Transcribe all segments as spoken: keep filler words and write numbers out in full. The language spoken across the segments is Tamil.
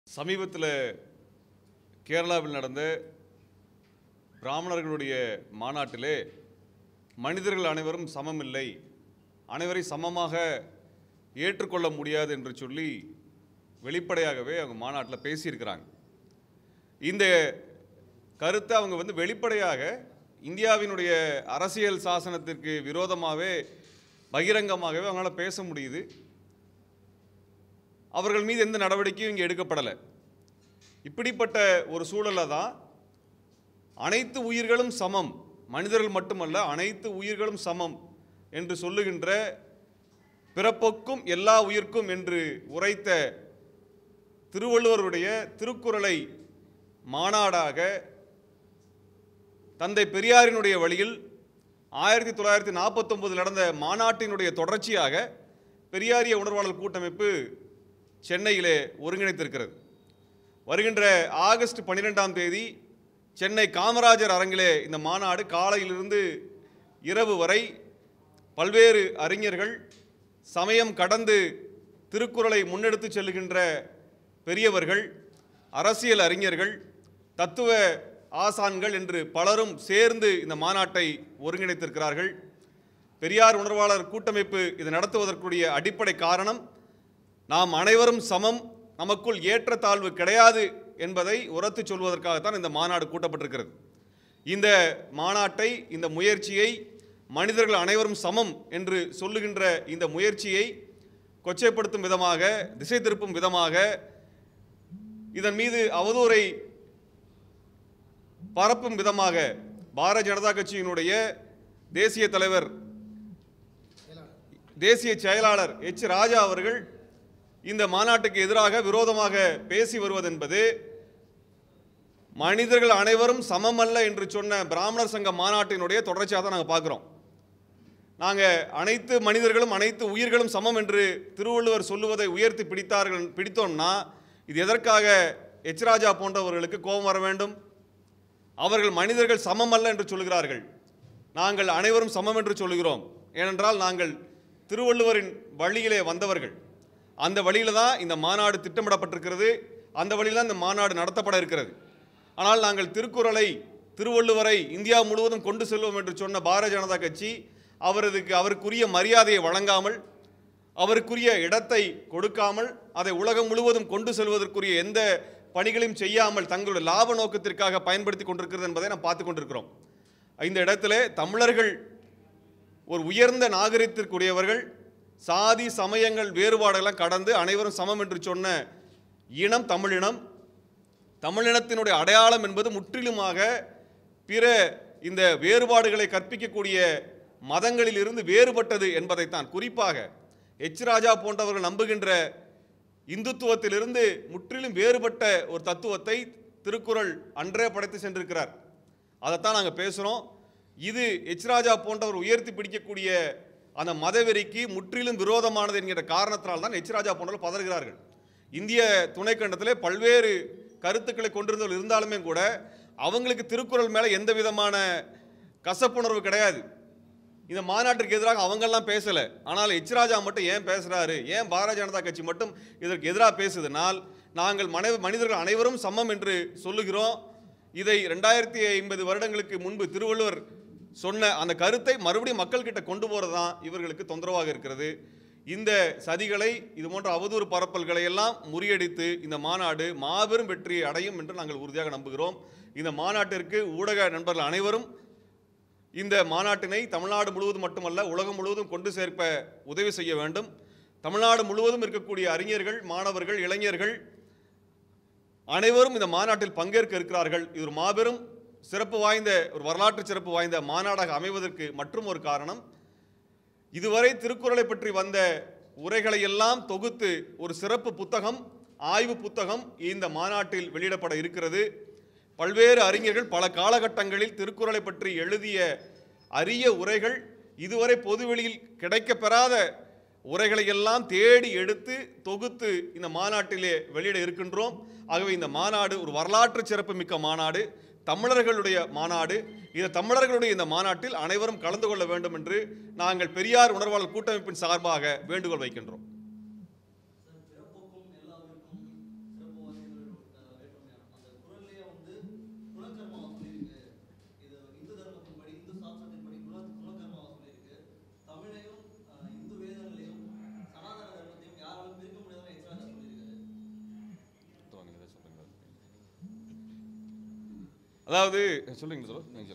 சமீபத்தில் கேரளாவில் நடந்த பிராமணர்களுடைய மாநாட்டிலே மனிதர்கள் அனைவரும் சமமில்லை, அனைவரை சமமாக ஏற்றுக்கொள்ள முடியாது என்று சொல்லி வெளிப்படையாகவே அவங்க மாநாட்டில் பேசியிருக்கிறாங்க. இந்த கருத்தை அவங்க வந்து வெளிப்படையாக இந்தியாவினுடைய அரசியல் சாசனத்திற்கு விரோதமாகவே பகிரங்கமாகவே அவங்களால பேச முடியுது. அவர்கள் மீது எந்த நடவடிக்கையும் இங்கே எடுக்கப்படலை. இப்படிப்பட்ட ஒரு சூழலில் தான் அனைத்து உயிர்களும் சமம், மனிதர்கள் மட்டுமல்ல அனைத்து உயிர்களும் சமம் என்று சொல்லுகின்ற பிறப்புக்கும் எல்லா உயிர்க்கும் என்று உரைத்த திருவள்ளுவருடைய திருக்குறளை மாநாடாக தந்தை பெரியாரினுடைய வழியில் ஆயிரத்தி தொள்ளாயிரத்தி நாற்பத்தி ஒன்பதில் நடந்த மாநாட்டினுடைய தொடர்ச்சியாக பெரியாரிய உணர்வாளர் கூட்டமைப்பு சென்னையிலே ஒருங்கிணைத்திருக்கிறது. வருகின்ற ஆகஸ்ட் பன்னிரெண்டாம் தேதி சென்னை காமராஜர் அரங்கிலே இந்த மாநாடு காலையிலிருந்து இரவு வரை பல்வேறு அறிஞர்கள், சமயம் கடந்து திருக்குறளை முன்னெடுத்து செல்லுகின்ற பெரியவர்கள், அரசியல் அறிஞர்கள், தத்துவ ஆசான்கள் என்று பலரும் சேர்ந்து இந்த மாநாட்டை ஒருங்கிணைத்திருக்கிறார்கள். பெரியார் உணர்வாளர் கூட்டமைப்பு இதை நடத்துவதற்குரிய அடிப்படை காரணம், நாம் அனைவரும் சமம், நமக்குள் ஏற்றத்தாழ்வு கிடையாது என்பதை உரத்து சொல்வதற்காகத்தான் இந்த மாநாடு கூட்டப்பட்டிருக்கிறது. இந்த மாநாட்டை, இந்த முயற்சியை, மனிதர்கள் அனைவரும் சமம் என்று சொல்லுகின்ற இந்த முயற்சியை கொச்சைப்படுத்தும் விதமாக, திசை திருப்பும் விதமாக, இதன் மீது அவதூறை பரப்பும் விதமாக பாரதிய ஜனதா கட்சியினுடைய தேசிய தலைவர், தேசிய செயலாளர் எச் ராஜா அவர்கள் இந்த மாநாட்டுக்கு எதிராக விரோதமாக பேசி வருவதென்பது மனிதர்கள் அனைவரும் சமமல்ல என்று சொன்ன பிராமணர் சங்க மாநாட்டினுடைய தொடர்ச்சியாக தான் நாங்கள் பார்க்குறோம். நாங்கள் அனைத்து மனிதர்களும் அனைத்து உயிர்களும் சமம் என்று திருவள்ளுவர் சொல்லுவதை உயர்த்தி பிடித்தார்கள் பிடித்தோம்னா இது எதற்காக எச் ராஜா போன்றவர்களுக்கு கோபம் வர வேண்டும்? அவர்கள் மனிதர்கள் சமமல்ல என்று சொல்கிறார்கள், நாங்கள் அனைவரும் சமம் என்று சொல்கிறோம். ஏனென்றால் நாங்கள் திருவள்ளுவரின் வழியிலே வந்தவர்கள். அந்த வழியில் தான் இந்த மாநாடு திட்டமிடப்பட்டிருக்கிறது, அந்த வழியில் தான் இந்த மாநாடு நடத்தப்பட இருக்கிறது. ஆனால் நாங்கள் திருக்குறளை, திருவள்ளுவரை இந்தியா முழுவதும் கொண்டு செல்வோம் என்று சொன்ன பாரதிய ஜனதா கட்சி அவரதுக்கு அவருக்குரிய மரியாதையை வழங்காமல், அவருக்குரிய இடத்தை கொடுக்காமல், அதை உலகம் முழுவதும் கொண்டு செல்வதற்குரிய எந்த பணிகளையும் செய்யாமல் தங்களுடைய லாப நோக்கத்திற்காக பயன்படுத்தி கொண்டிருக்கிறது என்பதை நாம் பார்த்து கொண்டிருக்கிறோம். இந்த இடத்துல தமிழர்கள் ஒரு உயர்ந்த நாகரிகத்திற்குரியவர்கள், சாதி சமயங்கள் வேறுபாடெல்லாம் கடந்து அனைவரும் சமம் என்று சொன்ன இனம் தமிழினம். தமிழினத்தினுடைய அடையாளம் என்பது முற்றிலுமாக பிற இந்த வேறுபாடுகளை கற்பிக்கக்கூடிய மதங்களில் இருந்து வேறுபட்டது என்பதைத்தான், குறிப்பாக எச் ராஜா போன்றவர்கள் நம்புகின்ற இந்துத்துவத்திலிருந்து முற்றிலும் வேறுபட்ட ஒரு தத்துவத்தை திருக்குறள் அன்றே படைத்து சென்றிருக்கிறார். அதைத்தான் நாங்கள் பேசுகிறோம். இது எச் ராஜா போன்றவர் உயர்த்தி பிடிக்கக்கூடிய அந்த மதவெறிக்கு முற்றிலும் விரோதமானது என்கிற காரணத்தினால் தான் எச் ராஜா போன்றவர்கள் பதறுகிறார்கள். இந்திய துணைக்கண்டத்திலே பல்வேறு கருத்துக்களை கொண்டிருந்தவர்கள் இருந்தாலுமே கூட அவங்களுக்கு திருக்குறள் மேலே எந்த விதமான கசப்புணர்வு கிடையாது. இந்த மாநாட்டிற்கு எதிராக அவங்கெல்லாம் பேசலை. ஆனால் எச் ராஜா மட்டும் ஏன் பேசுகிறாரு, ஏன் பாரதிய ஜனதா கட்சி மட்டும் இதற்கு எதிராக பேசுதுனால், நாங்கள் மனை மனிதர்கள் அனைவரும் சமம் என்று சொல்லுகிறோம். இதை ரெண்டாயிரத்தி ஐம்பது வருடங்களுக்கு முன்பு திருவள்ளுவர் சொன்ன அந்த கருத்தை மறுபடியும் மக்கள்கிட்ட கொண்டு போகிறது தான் இவர்களுக்கு தொந்தரவாக இருக்கிறது. இந்த சதிகளை, இது போன்ற அவதூறு பரப்பல்களை எல்லாம் முறியடித்து இந்த மாநாடு மாபெரும் வெற்றியை அடையும் என்று நாங்கள் உறுதியாக நம்புகிறோம். இந்த மாநாட்டிற்கு ஊடக நண்பர்கள் அனைவரும் இந்த மாநாட்டினை தமிழ்நாடு முழுவதும் மட்டுமல்ல உலகம் முழுவதும் கொண்டு சேர்க்க உதவி செய்ய வேண்டும். தமிழ்நாடு முழுவதும் இருக்கக்கூடிய அறிஞர்கள், மாணவர்கள், இளைஞர்கள் அனைவரும் இந்த மாநாட்டில் பங்கேற்க இருக்கிறார்கள். இது ஒரு மாபெரும் சிறப்பு வாய்ந்த, ஒரு வரலாற்று சிறப்பு வாய்ந்த மாநாடாக அமைவதற்கு மற்றும் ஒரு காரணம், இதுவரை திருக்குறளை பற்றி வந்த உரைகளை எல்லாம் தொகுத்து ஒரு சிறப்பு புத்தகம், ஆய்வு புத்தகம் இந்த மாநாட்டில் வெளியிடப்பட இருக்கிறது. பல்வேறு அறிஞர்கள் பல காலகட்டங்களில் திருக்குறளை பற்றி எழுதிய அரிய உரைகள், இதுவரை பொதுவெளியில் கிடைக்கப்பெறாத உரைகளை எல்லாம் தேடி எடுத்து தொகுத்து இந்த மாநாட்டிலே வெளியிட இருக்கின்றோம். ஆகவே இந்த மாநாடு ஒரு வரலாற்று சிறப்பு மிக்க மாநாடு, தமிழர்களுடைய மாநாடு. இந்த தமிழர்களுடைய இந்த மாநாட்டில் அனைவரும் கலந்து கொள்ள வேண்டும் என்று நாங்கள் பெரியார் உணர்வாளர் கூட்டமைப்பின் சார்பாக வேண்டுகோள் வைக்கின்றோம். அதாவது சொல்லுங்க சொல்லுங்க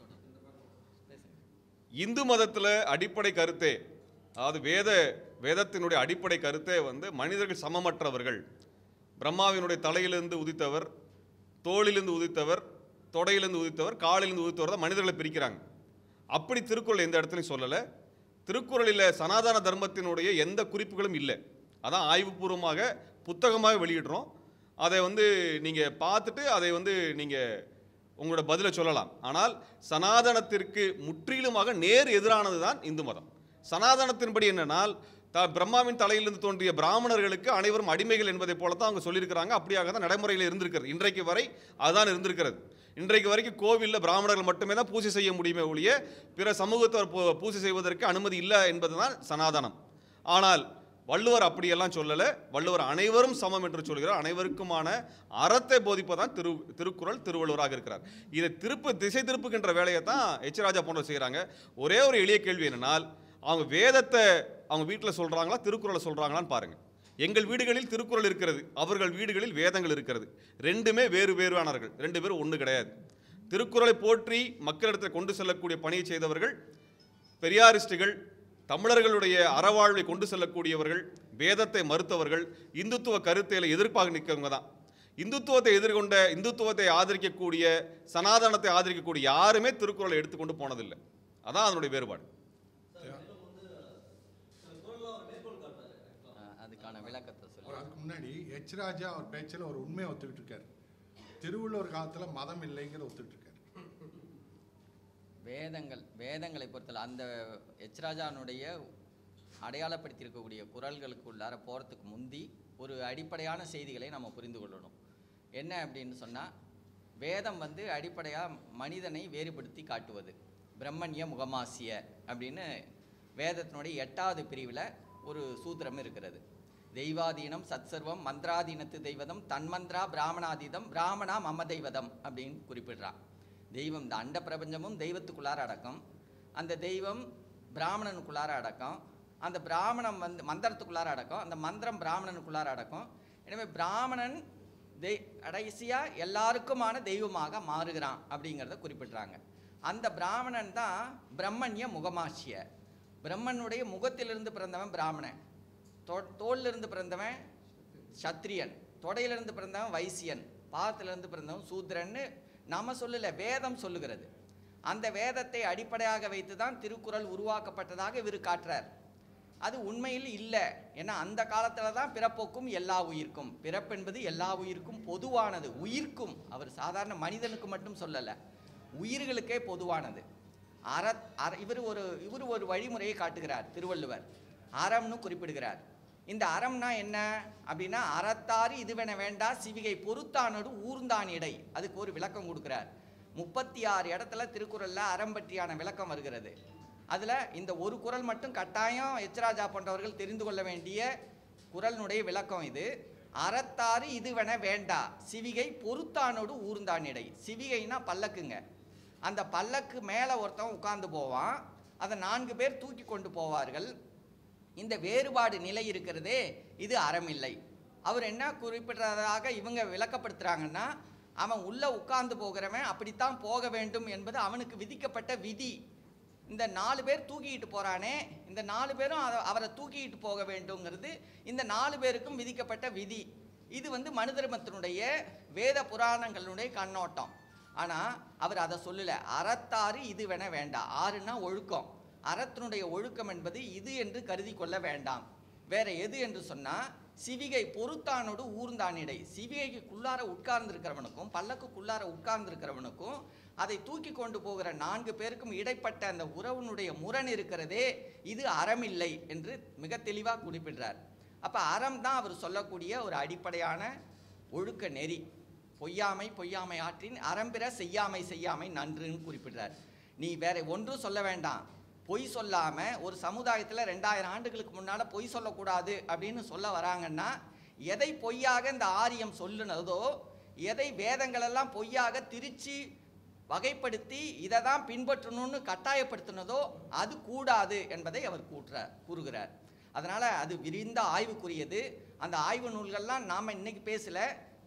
இந்து மதத்தில் அடிப்படை கருத்தே, அதாவது வேத வேதத்தினுடைய அடிப்படை கருத்தே வந்து மனிதர்கள் சமமற்றவர்கள். பிரம்மாவினுடைய தலையிலிருந்து உதித்தவர், தோளிலிருந்து உதித்தவர், தொடையிலிருந்து உதித்தவர், காலிலிருந்து உதித்தவர் தான் மனிதர்களை பிரிக்கிறாங்க. அப்படி திருக்குறள் எந்த இடத்துலையும் சொல்லலை. திருக்குறளில் சனாதன தர்மத்தினுடைய எந்த குறிப்புகளும் இல்லை. அதான் ஆய்வுபூர்வமாக புத்தகமாக வெளியிடுறோம். அதை வந்து நீங்கள் பார்த்துட்டு அதை வந்து நீங்கள் உங்களோட பதிலை சொல்லலாம். ஆனால் சனாதனத்திற்கு முற்றிலுமாக நேர் எதிரானது தான் இந்து மதம். சனாதனத்தின்படி என்னென்னால் த பிரம்மாவின் தலையிலிருந்து தோன்றிய பிராமணர்களுக்கு அனைவரும் அடிமைகள் என்பதை போல தான் அவங்க சொல்லியிருக்கிறாங்க. அப்படியாக தான் நடைமுறையில் இருந்திருக்கிறது. இன்றைக்கு வரை அதுதான் இருந்திருக்கிறது. இன்றைக்கு வரைக்கும் கோவிலில் பிராமணர்கள் மட்டுமே தான் பூஜை செய்ய முடியுமே ஒழிய பிற சமூகத்தவர் பூஜை செய்வதற்கு அனுமதி இல்லை என்பது தான் சனாதனம். ஆனால் வள்ளுவர் அப்படியெல்லாம் சொல்லலை. வள்ளுவர் அனைவரும் சமம் என்று சொல்கிறார். அனைவருக்குமான அறத்தை போதிப்பதான் திரு திருக்குறள் திருவள்ளுவராக இருக்கிறார். இதை திருப்பு திசை திருப்புகின்ற வேலையை தான் எச் ராஜா போன்ற செய்கிறாங்க. ஒரே ஒரு எளிய கேள்வி என்னென்னால், அவங்க வேதத்தை அவங்க வீட்டில் சொல்கிறாங்களா திருக்குறளை சொல்கிறாங்களான்னு பாருங்கள். எங்கள் வீடுகளில் திருக்குறள் இருக்கிறது, அவர்கள் வீடுகளில் வேதங்கள் இருக்கிறது. ரெண்டுமே வேறு வேறுவானவர்கள், ரெண்டு பேரும் ஒன்று கிடையாது. திருக்குறளை போற்றி மக்களிடத்தில் கொண்டு செல்லக்கூடிய பணியை செய்தவர்கள் பெரியாரிஸ்டுகள், தமிழர்களுடைய அறவாழ்வை கொண்டு செல்லக்கூடியவர்கள், வேதத்தை மறுத்தவர்கள், இந்துத்துவ கருத்தையில எதிர்ப்பாக நிற்கிறவங்க தான். இந்துத்துவத்தை எதிர்கொண்ட, இந்துத்துவத்தை ஆதரிக்கக்கூடிய, சனாதனத்தை ஆதரிக்கக்கூடிய யாருமே திருக்குறளை எடுத்துக்கொண்டு போனதில்லை. அதான் அதனுடைய வேறுபாடு. அதுக்கு முன்னாடி எச் ராஜா அவர் பேச்சில் ஒரு உண்மையை ஒத்துக்கிட்டு இருக்காரு. திருவள்ளுவர் காலத்தில் மதம் இல்லைங்கிற ஒத்துக்கிட்டு இருக்காரு. வேதங்கள் வேதங்களை பொறுத்தல அந்த எச் ராஜானுடைய அடையாளப்படுத்தியிருக்கக்கூடிய குறள்களுக்கு உள்ளார போகிறதுக்கு முந்தி ஒரு அடிப்படையான செய்திகளை நம்ம புரிந்து கொள்ளணும். என்ன அப்படின்னு சொன்னால், வேதம் வந்து அடிப்படையாக மனிதனை வேறுபடுத்தி காட்டுவது. பிரம்மண்ய முகமாசிய அப்படின்னு வேதத்தினுடைய எட்டாவது பிரிவில் ஒரு சூத்திரம் இருக்கிறது. தெய்வாதீனம் சத்சர்வம் மந்திராதீனத்து தெய்வதம் தன்மந்திரா பிராமணாதீதம் பிராமணா மம தெய்வதம் அப்படின்னு குறிப்பிடுறான். தெய்வம் இந்த அண்ட பிரபஞ்சமும் தெய்வத்துக்குள்ளார அடக்கம், அந்த தெய்வம் பிராமணனுக்குள்ளார அடக்கம், அந்த பிராமணம் வந்து மந்திரத்துக்குள்ளார அடக்கம், அந்த மந்திரம் பிராமணனுக்குள்ளார அடக்கம். எனவே பிராமணன் தெய் கடைசியாக எல்லாருக்குமான தெய்வமாக மாறுகிறான் அப்படிங்கிறத குறிப்பிட்றாங்க. அந்த பிராமணன் தான் பிரம்மண்ய முகமாசிய. பிரம்மனுடைய முகத்திலிருந்து பிறந்தவன் பிராமணன், தோ தோளிலிருந்து பிறந்தவன் சத்திரியன், தொடையிலிருந்து பிறந்தவன் வைசியன், பாதத்திலிருந்து பிறந்தவன் சூத்ரன்னு நம்ம சொல்லலை, வேதம் சொல்லுகிறது. அந்த வேதத்தை அடிப்படையாக வைத்து தான் திருக்குறள் உருவாக்கப்பட்டதாக இவர் காட்டுறார். அது உண்மையில் இல்லை. ஏன்னா அந்த காலத்தில் தான் பிறப்போக்கும் எல்லா உயிர்க்கும், பிறப்பென்பது எல்லா உயிர்க்கும் பொதுவானது. உயிர்க்கும், அவர் சாதாரண மனிதனுக்கு மட்டும் சொல்லலை, உயிர்களுக்கே பொதுவானது. அற அற இவர் ஒரு இவர் ஒரு வழிமுறையை காட்டுகிறார் திருவள்ளுவர். அறம்னு குறிப்பிடுகிறார். இந்த அறம்னா என்ன அப்படின்னா, அறத்தாறு இதுவென வேண்டா சிவிகை பொறுத்தானோடு ஊர்ந்தான் இடை. அதுக்கு ஒரு விளக்கம் கொடுக்குறார். முப்பத்தி ஆறு இடத்துல திருக்குறளில் அறம் பற்றியான விளக்கம் வருகிறது. அதில் இந்த ஒரு குறள் மட்டும் கட்டாயம் எச் ராஜா போன்றவர்கள் தெரிந்து கொள்ள வேண்டிய குறளினுடைய விளக்கம் இது. அறத்தாறு இதுவென வேண்டா சிவிகை பொறுத்தானோடு ஊர்ந்தான் இடை. சிவிகைனா பல்லக்குங்க. அந்த பல்லக்கு மேலே ஒருத்தன் உட்கார்ந்து போவான், அதை நான்கு பேர் தூக்கி கொண்டு போவார்கள். இந்த வேறுபாடு நிலை இருக்கிறதே, இது அறமில்லை. அவர் என்ன குறிப்பிட்டதாக இவங்க விளக்கப்படுத்துகிறாங்கன்னா, அவன் உள்ளே உட்கார்ந்து போகிறவன் அப்படித்தான் போக வேண்டும் என்பது அவனுக்கு விதிக்கப்பட்ட விதி. இந்த நாலு பேர் தூக்கிட்டு போகிறானே, இந்த நாலு பேரும் அவரை தூக்கிட்டு போக வேண்டுங்கிறது இந்த நாலு பேருக்கும் விதிக்கப்பட்ட விதி. இது வந்து மனு தர்மத்தினுடைய வேத புராணங்களுடைய கண்ணோட்டம். ஆனால் அவர் அதை சொல்லலை. அறத்தாறு இது வேண வேண்டாம். ஆறுனா ஒழுக்கம். அறத்தினுடைய ஒழுக்கம் என்பது இது என்று கருதி கொள்ள வேண்டாம். வேற எது என்று சொன்னால், சிவிகை பொறுத்தானோடு ஊர்ந்தானிடை. சிவிகைக்குள்ளார உட்கார்ந்துருக்கிறவனுக்கும் பல்லக்குள்ளார உட்கார்ந்துருக்கிறவனுக்கும் அதை தூக்கி கொண்டு போகிற நான்கு பேருக்கும் இடைப்பட்ட அந்த உறவினுடைய முரண் இருக்கிறதே, இது அறமில்லை என்று மிக தெளிவாக குறிப்பிடுறார். அப்போ அறம் தான் அவர் சொல்லக்கூடிய ஒரு அடிப்படையான ஒழுக்க நெறி. பொய்யாமை பொய்யாமை ஆற்றின் அறம்பிற செய்யாமை செய்யாமை நன்றுன்னு குறிப்பிடுறார். நீ வேற ஒன்றும் சொல்ல வேண்டாம். பொய் சொல்லாமல் ஒரு சமுதாயத்தில் ரெண்டாயிரம் ஆண்டுகளுக்கு முன்னால் பொய் சொல்லக்கூடாது அப்படின்னு சொல்ல வராங்கன்னா, எதை பொய்யாக இந்த ஆரியம் சொல்லுனதோ, எதை வேதங்களெல்லாம் பொய்யாக திருச்சி வகைப்படுத்தி இதை தான் பின்பற்றணும்னு கட்டாயப்படுத்தினதோ அது கூடாது என்பதை அவர் கூற்றார் கூறுகிறார். அதனால் அது விரிந்த ஆய்வுக்குரியது. அந்த ஆய்வு நூல்கள்லாம் நாம் இன்னைக்கு பேசல,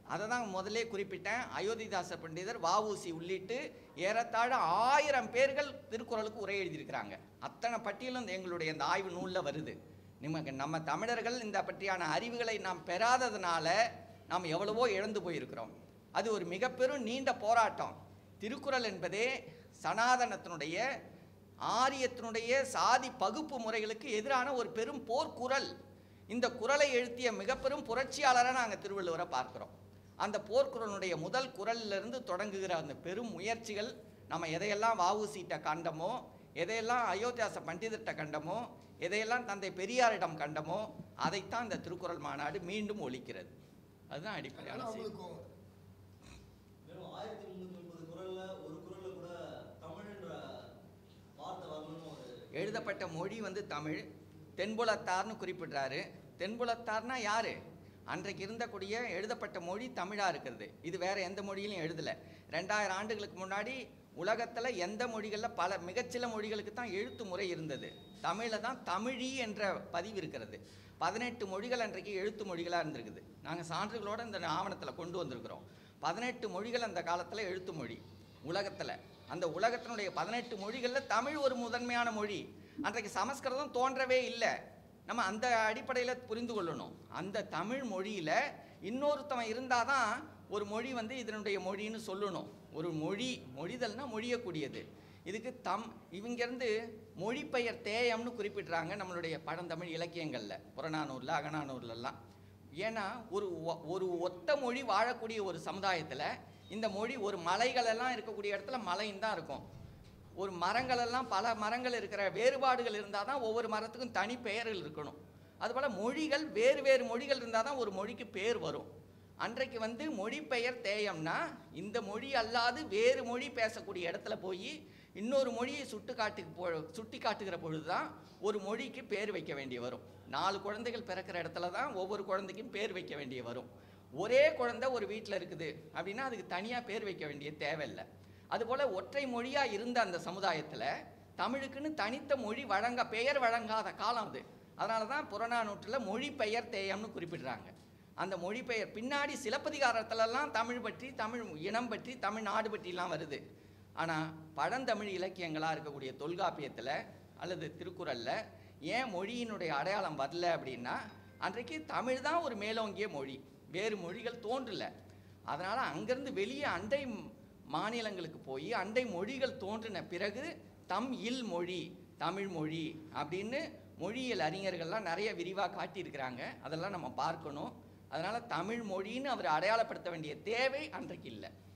அதை தான் முதலே குறிப்பிட்டேன். அயோத்திதாச பண்டிதர், வஉசி உள்ளிட்டு ஏறத்தாழ ஆயிரம் பேர்கள் திருக்குறளுக்கு உரை எழுதியிருக்கிறாங்க. அத்தனை பட்டியலும் எங்களுடைய இந்த ஆய்வு நூலில் வருது. நமக்கு நம்ம தமிழர்கள் இந்த பற்றியான அறிவுகளை நாம் பெறாததுனால நாம் எவ்வளவோ இழந்து போயிருக்கிறோம். அது ஒரு மிக பெரும் நீண்ட போராட்டம். திருக்குறள் என்பதே சனாதனத்தினுடைய ஆரியத்தினுடைய சாதி பகுப்பு முறைகளுக்கு எதிரான ஒரு பெரும் போர்க்குறள். இந்த குறளை எழுத்திய மிக பெரும் புரட்சியாளராக நாங்கள் திருவள்ளுவரை பார்க்கிறோம். அந்த போர்க்குறளுடைய முதல் குறளிலிருந்து தொடங்குகிற அந்த பெரும் முயற்சிகள் நம்ம எதையெல்லாம் வஉசிட்ட கண்டமோ, எதையெல்லாம் அயோத்தியாச பண்டிதர்கிட்ட கண்டமோ, எதையெல்லாம் தந்தை பெரியாரிடம் கண்டமோ, அதைத்தான் இந்த திருக்குறள் மாநாடு மீண்டும் ஒலிக்கிறது. அதுதான் அடிப்படையான செய்தி. எழுதப்பட்ட மொழி வந்து தமிழ். தென்புலத்தார்னு குறிப்பிடுறாரு. தென்புலத்தார்னா யாரு? அன்றைக்கு இருந்தக்கூடிய எழுதப்பட்ட மொழி தமிழாக இருக்கிறது. இது வேற எந்த மொழியிலும் எழுதலை. ரெண்டாயிரம் ஆண்டுகளுக்கு முன்னாடி உலகத்தில் எந்த மொழிகளில் பல மிகச்சில மொழிகளுக்கு தான் எழுத்து முறை இருந்தது. தமிழில் தான் தமிழி என்ற பதிவு இருக்கிறது. பதினெட்டு மொழிகள் அன்றைக்கு எழுத்து மொழிகளாக இருந்திருக்குது. நாங்கள் சான்றுகளோடு இந்த ஆவணத்தில் கொண்டு வந்திருக்கிறோம். பதினெட்டு மொழிகள் அந்த காலத்தில் எழுத்து மொழி உலகத்தில். அந்த உலகத்தினுடைய பதினெட்டு மொழிகளில் தமிழ் ஒரு முதன்மையான மொழி. அன்றைக்கு சமஸ்கிருதம் தோன்றவே இல்லை. நம்ம அந்த அடிப்படையில் புரிந்து கொள்ளணும். அந்த தமிழ் மொழியில் இன்னொருத்தவன் இருந்தால் தான் ஒரு மொழி வந்து இதனுடைய மொழின்னு சொல்லணும். ஒரு மொழி மொழிதல்னா மொழியக்கூடியது. இதுக்கு தம் இவங்கேருந்து மொழிப்பெயர் தேயம்னு குறிப்பிட்றாங்க நம்மளுடைய பழந்தமிழ் இலக்கியங்களில், புறநானூரில் அகநானூர்லலாம். ஏன்னா ஒரு ஒரு ஒத்த மொழி வாழக்கூடிய ஒரு சமுதாயத்தில் இந்த மொழி ஒரு மலைகளெல்லாம் இருக்கக்கூடிய இடத்துல மலையும் தான் இருக்கும். ஒரு மரங்களெல்லாம் பல மரங்கள் இருக்கிற வேறுபாடுகள் இருந்தால் தான் ஒவ்வொரு மரத்துக்கும் தனி பெயர்கள் இருக்கணும். அதுபோல் மொழிகள் வேறு வேறு மொழிகள் இருந்தால் தான் ஒரு மொழிக்கு பேர் வரும். அன்றைக்கு வந்து மொழிப்பெயர் தேயம்னா இந்த மொழி அல்லாது வேறு மொழி பேசக்கூடிய இடத்துல போய் இன்னொரு மொழியை சுட்டு காட்டு போ சுட்டி காட்டுகிற பொழுது தான் ஒரு மொழிக்கு பேர் வைக்க வேண்டிய வரும். நாலு குழந்தைகள் பிறக்கிற இடத்துல தான் ஒவ்வொரு குழந்தைக்கும் பேர் வைக்க வேண்டிய வரும். ஒரே குழந்தை ஒரு வீட்டில் இருக்குது அப்படின்னா அதுக்கு தனியாக பேர் வைக்க வேண்டிய தேவையில்லை. அதுபோல் ஒற்றை மொழியாக இருந்த அந்த சமுதாயத்தில் தமிழுக்குன்னு தனித்த மொழி வழங்க பெயர் வழங்காத காலம் அது. அதனால தான் புறநானூற்றில் மொழி பெயர் தேயம்னு குறிப்பிடுறாங்க. அந்த மொழி பெயர் பின்னாடி சிலப்பதிகாரத்துலலாம் தமிழ் பற்றி, தமிழ் இனம் பற்றி, தமிழ்நாடு பற்றிலாம் வருது. ஆனால் பழந்தமிழ் இலக்கியங்களாக இருக்கக்கூடிய தொல்காப்பியத்தில் அல்லது திருக்குறளில் ஏன் மொழியினுடைய அடையாளம் வரல அப்படின்னா, அன்றைக்கு தமிழ் தான் ஒரு மேலோங்கிய மொழி, வேறு மொழிகள் தோன்றலை. அதனால் அங்கேருந்து வெளியே அண்டை மாநிலங்களுக்கு போய் அண்டை மொழிகள் தோன்றின பிறகு தம் இல் மொழி, தமிழ் மொழி அப்படின்னு மொழியியல் அறிஞர்கள்லாம் நிறைய விரிவாக காட்டியிருக்கிறாங்க. அதெல்லாம் நம்ம பார்க்கணும். அதனால் தமிழ் மொழின்னு அவர் அடையாளப்படுத்த வேண்டிய தேவை அன்றைக்கு இல்லை.